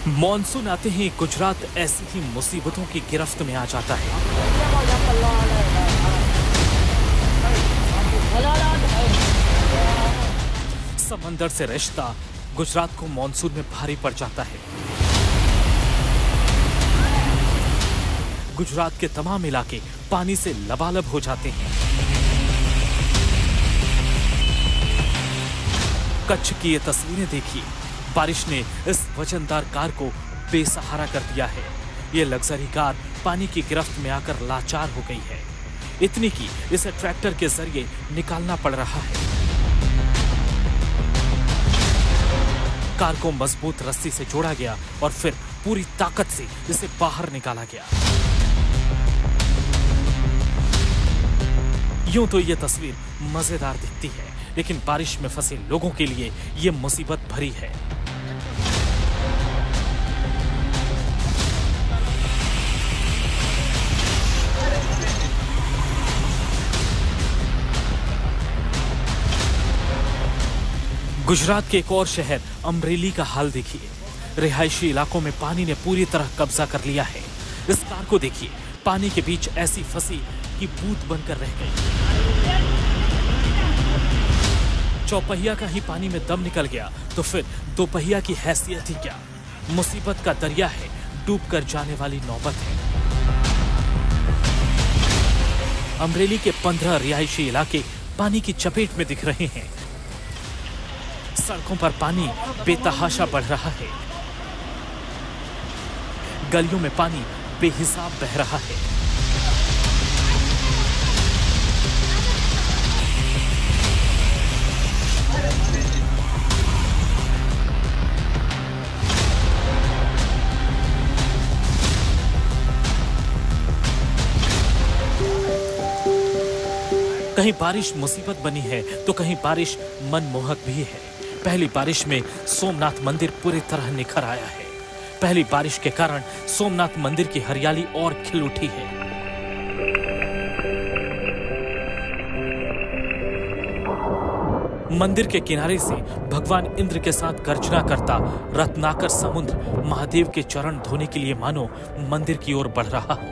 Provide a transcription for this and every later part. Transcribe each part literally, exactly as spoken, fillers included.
Monsoon आते ही गुजरात ऐसी ही मुसीबतों की गिरफ्त में आ जाता है। समंदर से रिश्ता गुजरात को मॉनसून में भारी पड़ जाता है। गुजरात के तमाम इलाके पानी से लबालब हो जाते हैं। कच्छ की ये तस्वीरें देखिए, बारिश ने इस वजनदार कार को बेसहारा कर दिया है। ये लग्जरी कार पानी की गिरफ्त में आकर लाचार हो गई है, इतनी कि इसे ट्रैक्टर के जरिए निकालना पड़ रहा है। कार को मजबूत रस्सी से जोड़ा गया और फिर पूरी ताकत से इसे बाहर निकाला गया। यूं तो यह तस्वीर मजेदार दिखती है, लेकिन बारिश में फंसे लोगों के लिए यह मुसीबत भरी है। गुजरात के एक और शहर अमरेली का हाल देखिए। रिहायशी इलाकों में पानी ने पूरी तरह कब्जा कर लिया है। इस कार को देखिए, पानी के बीच ऐसी फंसी कि बूंद बनकर रह गई। चौपहिया का ही पानी में दम निकल गया तो फिर दोपहिया की हैसियत ही क्या। मुसीबत का दरिया है, डूब कर जाने वाली नौबत है। अमरेली के पंद्रह रिहायशी इलाके पानी की चपेट में दिख रहे हैं। सड़कों पर पानी बेतहाशा बढ़ रहा है। गलियों में पानी बेहिसाब बह रहा है। कहीं बारिश मुसीबत बनी है तो कहीं बारिश मनमोहक भी है। पहली बारिश में सोमनाथ मंदिर पूरी तरह निखर आया है। पहली बारिश के कारण सोमनाथ मंदिर की हरियाली और खिल उठी है। मंदिर के किनारे से भगवान इंद्र के साथ गर्जना करता रत्नाकर समुद्र महादेव के चरण धोने के लिए मानो मंदिर की ओर बढ़ रहा हो।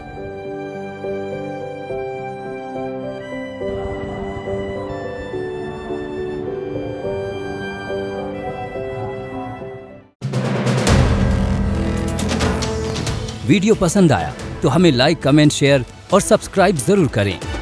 वीडियो पसंद आया तो हमें लाइक, कमेंट, शेयर और सब्सक्राइब जरूर करें।